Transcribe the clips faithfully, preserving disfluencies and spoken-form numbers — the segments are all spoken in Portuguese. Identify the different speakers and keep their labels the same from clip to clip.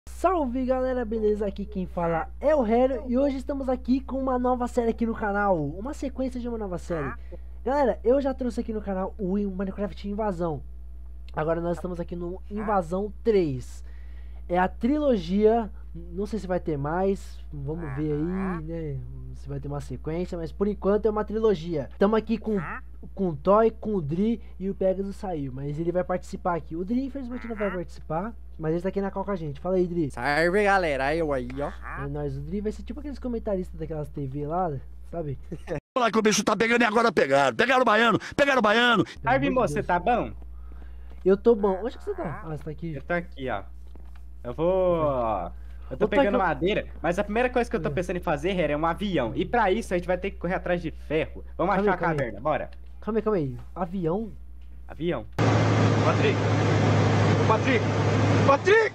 Speaker 1: Salve galera, beleza? Aqui quem fala é o Hero e hoje estamos aqui com uma nova série aqui no canal, uma sequência de uma nova série. Galera, eu já trouxe aqui no canal o Minecraft Invasão. Agora nós estamos aqui no Invasão três. É a trilogia, não sei se vai ter mais, vamos ver aí, né? Se vai ter uma sequência, mas por enquanto é uma trilogia. Estamos aqui com, com o Toy, com o Dri e o Pegasus saiu, mas ele vai participar aqui. O Dri infelizmente não vai participar, mas ele tá aqui na cal com a gente. Fala aí, Dri.
Speaker 2: Salve, galera, aí eu aí, ó.
Speaker 1: É nóis, o Dri vai ser tipo aqueles comentaristas daquelas T V lá, sabe?
Speaker 3: Olha lá que o bicho tá pegando e agora pegaram. Pegaram o baiano, pegaram o baiano.
Speaker 4: Salve, moço, você tá bom?
Speaker 1: Eu tô bom. Onde que você tá? Ah, você tá aqui.
Speaker 4: Eu tô aqui, ó. Eu vou... Eu tô
Speaker 1: Ô,
Speaker 4: pegando
Speaker 1: Toy,
Speaker 4: madeira, mas a primeira coisa que eu tô pensando em fazer, Hera, é um avião. E pra isso a gente vai ter que correr atrás de ferro. Vamos
Speaker 1: Calma
Speaker 4: achar
Speaker 1: aí,
Speaker 4: a
Speaker 1: calma aí.
Speaker 4: caverna, bora.
Speaker 1: Calma aí, calma aí. Avião?
Speaker 4: Avião.
Speaker 3: Patrick! Patrick! Patrick!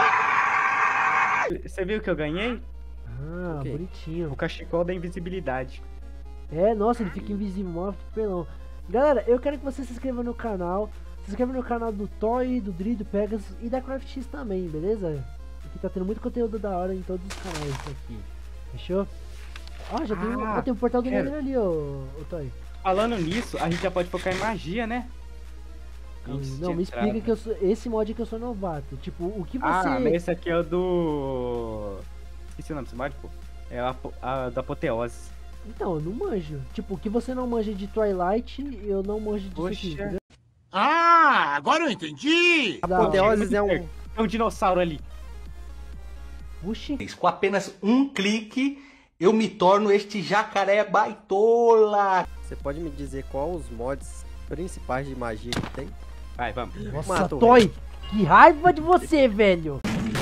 Speaker 4: Você viu que eu ganhei?
Speaker 1: Ah,
Speaker 2: Ok.
Speaker 1: bonitinho.
Speaker 4: O cachecol da invisibilidade.
Speaker 1: É, nossa, ele fica invisível, mó pelão. Galera, eu quero que você se inscreva no canal. Se inscreva no canal do Toy, do Dri, do Pegasus e da Craft X também, beleza? Aqui tá tendo muito conteúdo da hora em todos os canais aqui. Fechou? Ó, já tem, um,
Speaker 4: Ah,
Speaker 1: ó, tem um portal do
Speaker 4: quero.
Speaker 1: Nether ali, ô, ô Toy.
Speaker 4: Falando nisso, a gente já pode focar em magia, né?
Speaker 1: Calma aí.
Speaker 4: Isso,
Speaker 1: Não, me
Speaker 4: de
Speaker 1: explica
Speaker 4: entrada.
Speaker 1: que eu sou. Esse mod que eu sou novato. Tipo, o que você.
Speaker 4: Ah, mas esse aqui é o do... Esqueci o nome desse mod, pô. É a, a da apoteose.
Speaker 1: Então, eu não manjo. Tipo, o que você não manja de Twilight, eu não manjo disso aqui,
Speaker 4: Poxa.
Speaker 1: entendeu?
Speaker 3: Ah, agora eu entendi!
Speaker 1: Da hora.
Speaker 2: Apoteoses é um...
Speaker 4: Tem um dinossauro ali.
Speaker 1: Puxi.
Speaker 5: Com apenas um clique, eu me torno este jacaré baitola.
Speaker 2: Você pode me dizer qual os mods principais de magia que tem?
Speaker 4: Vai, vamos.
Speaker 1: Nossa,
Speaker 2: Matou,
Speaker 1: Toy! Que raiva de você, velho!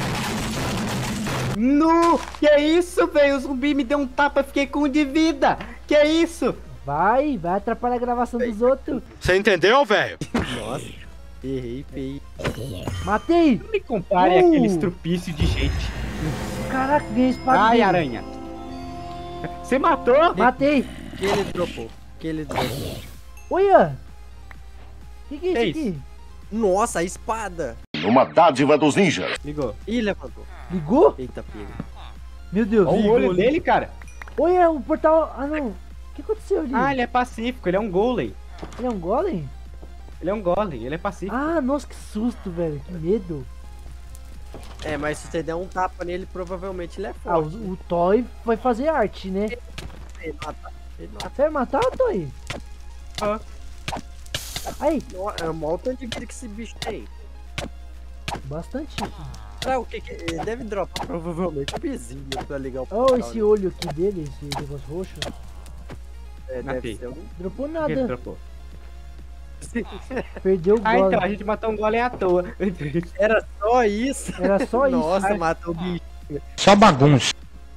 Speaker 4: No! Que é isso, velho? O zumbi me deu um tapa, fiquei com um de vida! Que é isso?
Speaker 1: Vai, vai atrapalhar a gravação dos outros.
Speaker 3: Você entendeu, velho?
Speaker 2: Nossa, errei feio.
Speaker 1: Matei!
Speaker 4: Não me compare
Speaker 1: Uh!
Speaker 4: aquele estrupício de gente.
Speaker 1: Caraca, ganhei espada.
Speaker 4: Ai,
Speaker 1: dele.
Speaker 4: aranha. Você matou?
Speaker 1: Matei!
Speaker 2: Que ele dropou? Que ele dropou?
Speaker 1: Olha! Que que é
Speaker 4: Que
Speaker 1: isso aqui?
Speaker 2: Nossa, a espada!
Speaker 3: Uma dádiva dos ninjas.
Speaker 4: Ligou.
Speaker 2: Ih, levantou.
Speaker 1: Ligou?
Speaker 2: Eita, pega.
Speaker 1: Meu Deus.
Speaker 4: Olha o
Speaker 1: ligou,
Speaker 4: olho
Speaker 1: ligou.
Speaker 4: dele, cara.
Speaker 1: Olha, o portal... Ah, não. O que aconteceu ali?
Speaker 4: Ah, ele é pacífico, ele é um golem.
Speaker 1: Ele é um golem?
Speaker 4: Ele é um golem, ele é pacífico.
Speaker 1: Ah, nossa, que susto, velho. Que medo.
Speaker 2: É, mas se você der um tapa nele, provavelmente ele é
Speaker 1: Ah, o,
Speaker 2: forte.
Speaker 1: o Toy vai fazer arte, né?
Speaker 2: Ele mata. Ele mata.
Speaker 1: Você vai matar o Toy?
Speaker 4: Ah.
Speaker 1: Aí,
Speaker 2: No- É o maior tanto de vida que esse bicho tem.
Speaker 1: bastante.
Speaker 2: Ah, o que que... Ele deve dropar provavelmente um vizinho pra ligar o
Speaker 1: Olha
Speaker 2: portal,
Speaker 1: esse
Speaker 2: né?
Speaker 1: olho aqui dele, esse negócio roxo.
Speaker 2: É,
Speaker 4: Matei.
Speaker 2: deve ser um...
Speaker 1: Dropou
Speaker 4: O que ele
Speaker 1: nada.
Speaker 4: dropou?
Speaker 1: Perdeu o
Speaker 4: Ah,
Speaker 1: golem.
Speaker 4: então, a gente matou um golem à toa.
Speaker 2: Era só isso?
Speaker 1: Era só isso.
Speaker 2: Nossa,
Speaker 1: Ai,
Speaker 2: matou o bicho.
Speaker 3: Só bagunça.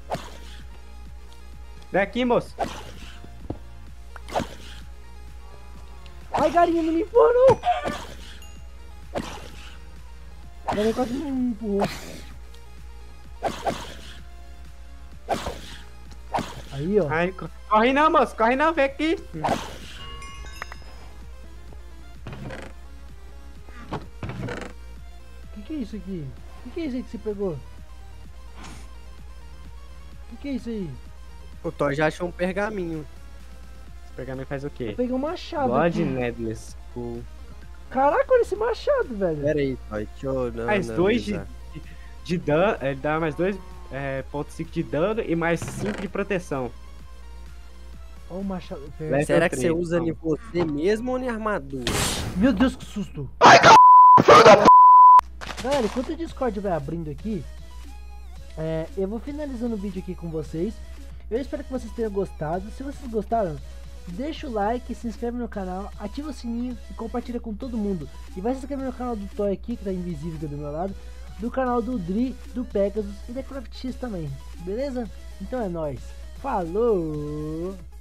Speaker 4: Vem aqui, moço.
Speaker 1: Ai, galinha, não me empurra, não. Galinha quase me empurrou. Aí, ó.
Speaker 4: Ai, co- corre não, moço. Corre não, vem aqui.
Speaker 1: O que, que é isso aqui? O que, que é isso aí que você pegou? O que, que é isso aí?
Speaker 2: O Thor já achou um pergaminho.
Speaker 4: Esse pergaminho faz o
Speaker 1: Eu
Speaker 4: quê?
Speaker 1: peguei um machado
Speaker 4: God
Speaker 1: aqui.
Speaker 4: Needless. Cool.
Speaker 1: Caraca, olha esse machado, velho.
Speaker 2: Pera aí, Thor. Deixa eu não,
Speaker 4: Mais
Speaker 2: não
Speaker 4: dois de,
Speaker 2: avisar.
Speaker 4: de, de dano. Ele dá mais dois é, ponto cinco de dano e mais cinco de proteção.
Speaker 1: Olha o machado. Pera-
Speaker 4: Level
Speaker 2: Será que você
Speaker 4: três,
Speaker 2: usa
Speaker 4: então.
Speaker 2: em você mesmo ou em armadura?
Speaker 1: Meu Deus, que susto. Galera, enquanto o Discord vai abrindo aqui, é, eu vou finalizando o vídeo aqui com vocês. Eu espero que vocês tenham gostado. Se vocês gostaram, deixa o like, se inscreve no canal, ativa o sininho e compartilha com todo mundo. E vai se inscrever no canal do Toy aqui, que tá invisível aqui do meu lado, do canal do Dri, do Pegasus e da Craft X também, beleza? Então é nóis. Falou!